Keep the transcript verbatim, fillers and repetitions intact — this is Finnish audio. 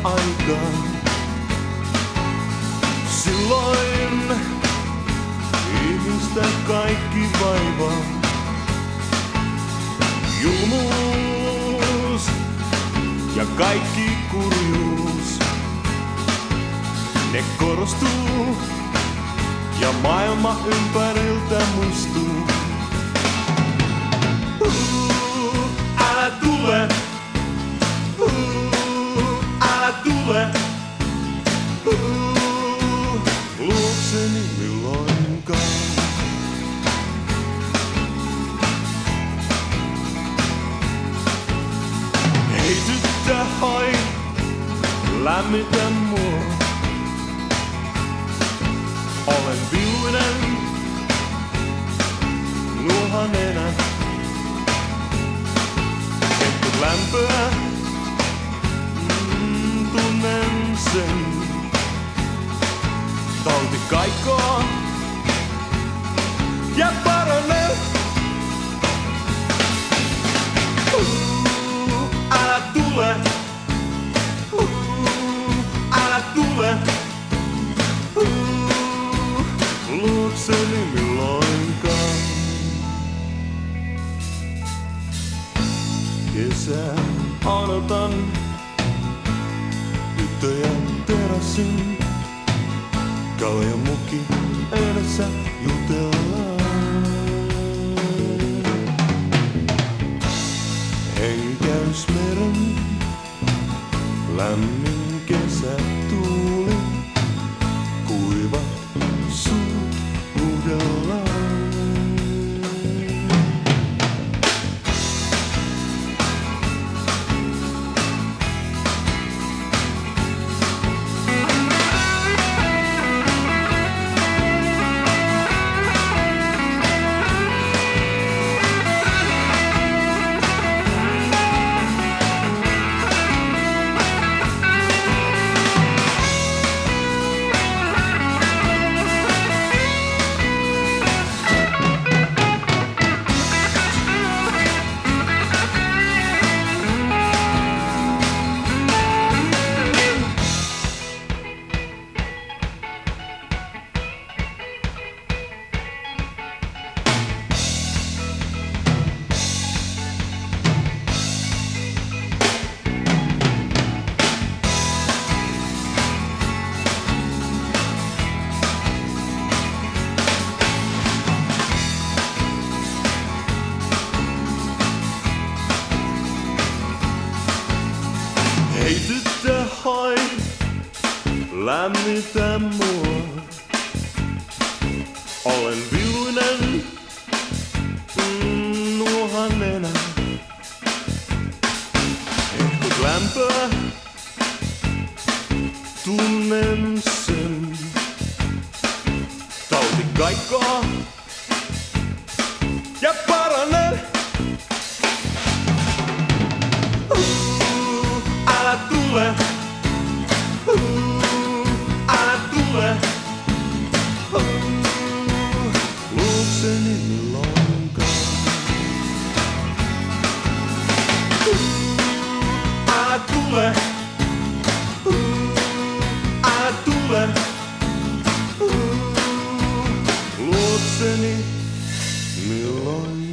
aikaan. Silloin ihmistä kaikki vaivaa. Julmuus ja kaikki kurjuus, ne korostuu ja maailma ympäriltä muistuu. Uh, älä tule, uh, älä tule, uh, luokseni milloinkaan. Hei tyttö, hoi, lämmitä mua. Olen viluinen, nuohan enää. Et lämpöä, mm, tunnen sen. Tauti kaikoo ja paranee. Uh, älä tule, uh, älä tule. Luokseni milloinkaan. Kesää odotan, tyttöjä terassin. Kaljamuki edessä jutellaan. Henkäysmeren lämmin kesätuuli. Kuivat suut huudellaan. Hei tyttö, hoi, lämmitä mua. Olen viluinen, mm, nuohan enää. Etkut lämpöä, tunnen sen. Tauti kaikoo ja paranee. Älä tule, uh, älä tule, uh, luokseni milloinkaan. Uh, älä tule, uh, älä tule, uh, luokseni milloinkaan.